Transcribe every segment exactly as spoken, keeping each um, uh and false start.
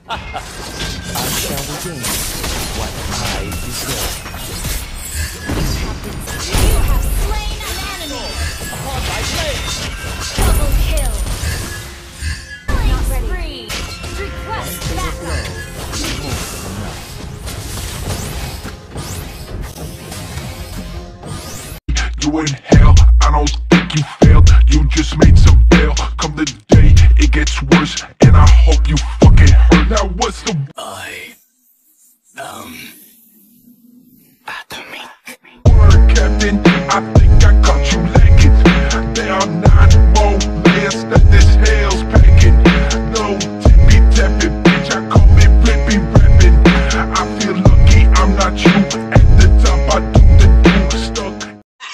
I shall regain what I deserve. You have slain an enemy! Upon my blade! Double kill! Not ready. Request backup! You in hell, I don't think you failed. You just made some bail. Come the day, it gets worse, and I hope you fucking hurt. Now what's the I am atomic. word, Captain? I think I caught you lacking. There are nine more layers that this hell's packing. No tippy tapping, bitch, I call it flippy rapping. I feel lucky I'm not you. At the top I do the do stuck.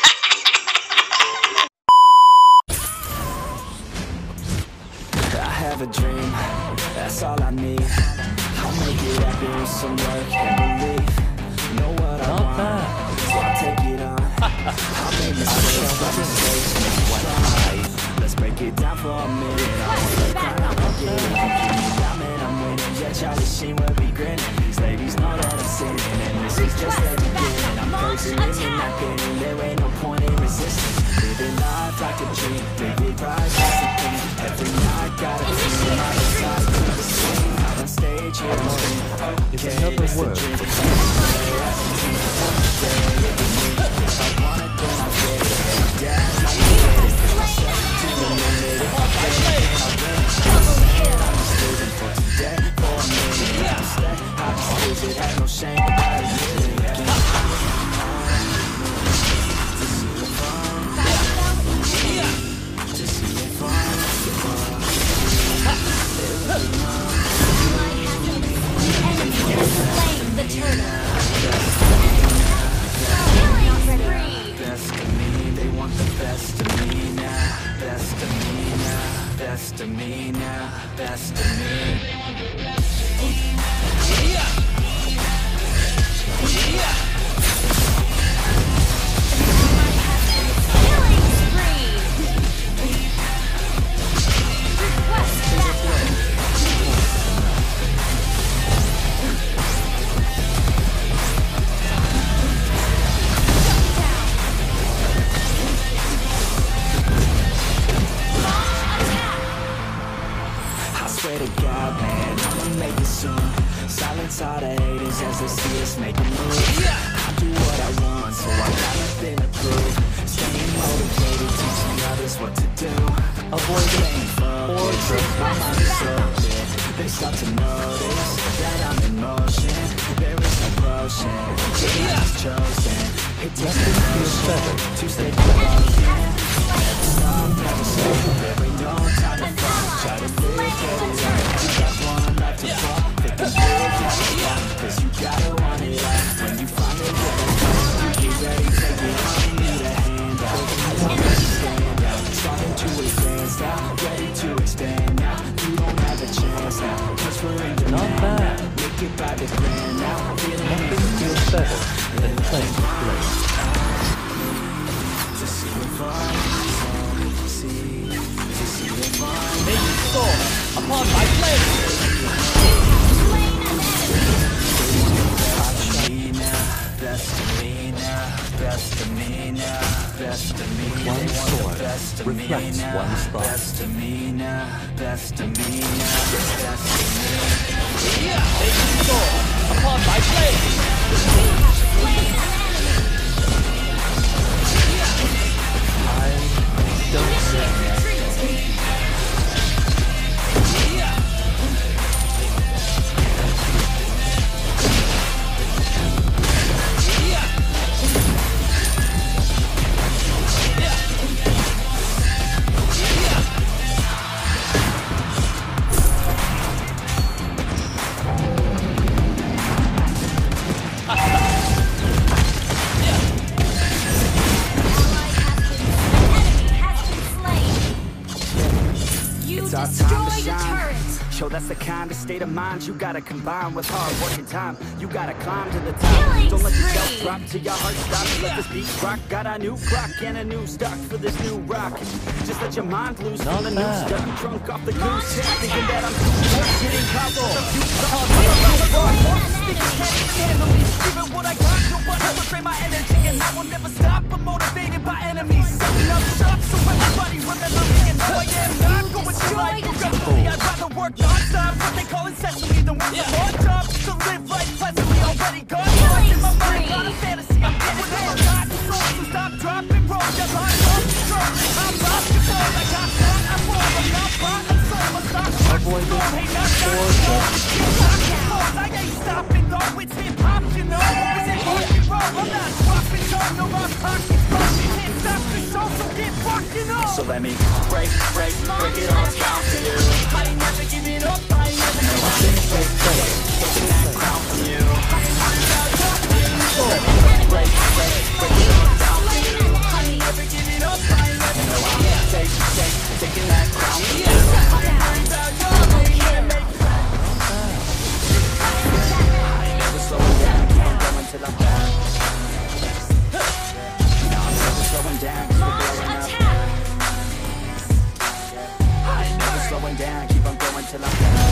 I have a dream, that's all I need. I'll make it happen with some work and belief. Know what I want, so I'll take it on. I'll make mistakes, but mistakes make me strong. Let's break it down for a minute. I won't let cry, I won't get it. Keep me down, man, I'm winning. Yeah, Charlie Sheen will be grinning. These ladies know that I'm sinning, and this is just the beginning. I'm cursing and you're not getting. There ain't no point in resistance. Living life like a dream, David Price, that's the thing. Every night, gotta feel my desire to the scene. Out on stage, here on screen. It's another word. The turtle. Best of me, they want the best of me now. Best of me now, best of me now, best of me. Killing spree! Request backup! Swear to God, man, I'ma make it soon. Silence all the haters as they see us making moves. I do what I want, so I got nothing to prove. Staying motivated, teaching others what to do. Avoid playing focus, my mind is open. They start to notice that I'm in motion. There is no potion, I was chosen. It takes the motion to stay focused. Never stop, never stop, there ain't no time to fall. Try to live, get it right. You got one life to fall. Pick a big, got to stop, cause you gotta want it all. When you find it, get it done. You get ready, take it on, you need a hand out. I want you to stand out, starting to advance now. Ready to expand now, you don't have a chance now. Cause we're in demand now, make it by the grand now. Nothing feels better than playing the blade. To see if I see, to see if I Make it soar upon my blade! best of me now, best of me now, best of me now. One sword reflects one spark. Best of me now, best of me now, best of me. Make it soar upon my blade! I don't say. state of mind you gotta combine with hard work and time. You gotta climb to the top. Killing Don't let yourself spree. drop till your heart stops. Let this beat rock. Got a new clock and a new stock for this new rock. Just let your mind loose Not from the new bad. stuff. Drunk off the Launch goose. Thinking attack. that I'm too much. Getting caught with a few thoughts. Even what I got, nobody will drain my energy, and I will never stop. I'm motivated by enemies. Setting up shop so everybody remember me. And no, I am not going to life progressively. I'd rather work non-stop. What they call incessantly than work a hard job. To live life pleasantly, already gone. Lost in my mind, not a fantasy. I'm getting there. I'm not the soul, so stop, drop, and roll. Just hard work, control. I'm lost control. I got shot, I'm more. I'm not brought, I'm soul. I'm stop, Avoid control. Hey, not or stop, I ain't stopping though. It's hip hop, you know. Is it rock and roll? I'm not dropping, no, no, I'm talking. Can't stop the show, so get rocking on. So let me break, break, break it all down for you. I ain't never giving up, I ain't never giving up. Break, break, break, taking that crown from you. I ain't worried about your break, break, break, break it all down for you. I ain't never giving up, I ain't never giving up. Take, take, taking that crown from you. I ain't worried about your break, break. I ain't never slowing down, keep on going till I'm down. No, I'm never slowing down, keep on Launch blowing up. attack. I ain't never slowing down, keep on going till I'm down.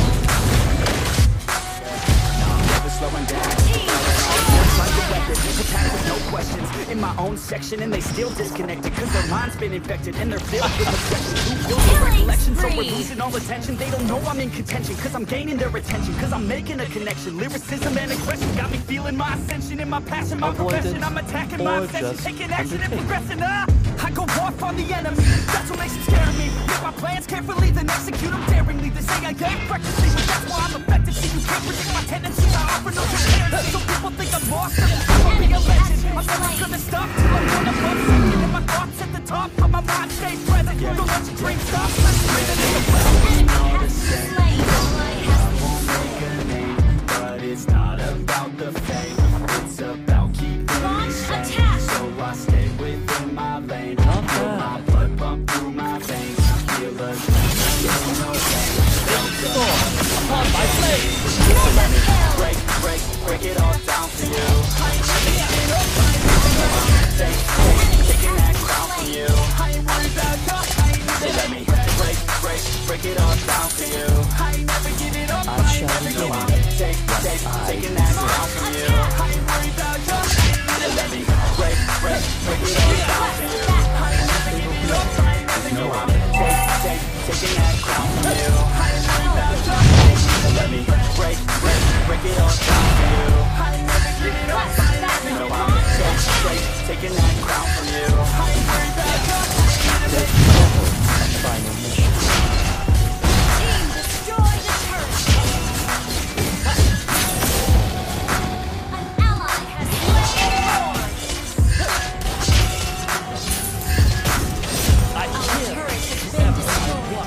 No, I'm never slowing down, keep on blowing up. Like a weapon, attack with no questions. In my own section, and they still disconnected, cause their mind's been infected, and they're filled with obsession. Who feels the recollection, so we're losing all attention. They don't know I'm in contention, cause I'm gaining their attention, cause I'm making a connection. Lyricism and aggression got me feeling my ascension. In my passion, my Avoid profession, it, I'm attacking my or obsession. just Taking action and undertake. progressing, ah I go off on the enemy, that's what makes it scare me. Make my plans carefully, then execute them daringly. They say I ain't recklessly, but that's why I'm effective. See, you can't predict my tendencies, I offer no transparency. Some people think I'm lost, I'm be a legend. I'm never gonna stop till I'm one above second. And my thoughts at the top, but my mind stays present. Don't let your dreams stop, let's bring it in the present. Enemy has been slain. Make a name, but it's not about the fame. It's about keeping me Launch sane. attack. So I stay within my lane. Not Feel bad. my blood pump through my veins. Feel the pain, no pain. Upon my blade. Mega kill. Break, break, break it all down for you. I ain't never giving up, I ain't never giving up. Take, take, taking that crown from you. I ain't worried about your pain. So let me break, break, break it all down for you. I ain't never giving up, I ain't never giving up. Take, take, taking that crown from you. I ain't worried about your pain. So let me break, break, break it all down for you. I ain't never giving up, I ain't never giving up. Take, take, taking that crown from you. I ain't worried about your pain. So let me break, break, break it all down for you. I ain't never giving up, I ain't never giving up. Take, take, taking that crown from you. I ain't worried about your pain. Final mission. Team destroy the turret. An ally has slain Lord. I Our kill. turret has been destroyed.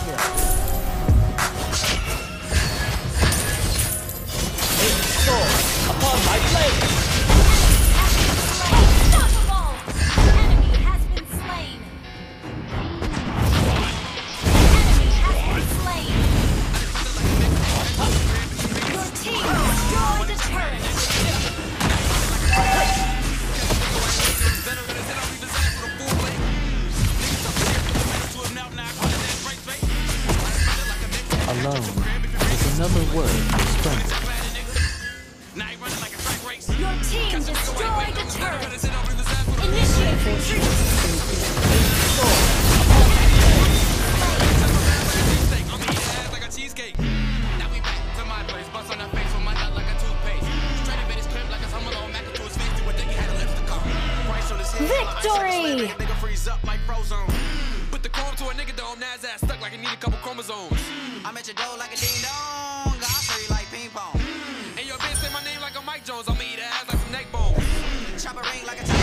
Aim sword. Upon my blade. Unstoppable. Enemy has been slain. Enemy has been slain. Your team destroyed the turret. Alone is another word for strength. Your team destroyed the turret. Initiate retreat. Victory! Nigga freeze up like Frozone. Put the chrome to a nigga dome, Nasdaq stuck like it need a couple chromosomes. I'm at your door like a ding dong. I free like ping pong. And your bitch say my name like a Mike Jones. I'ma eat her ass like some neck bones. Chop a ring like a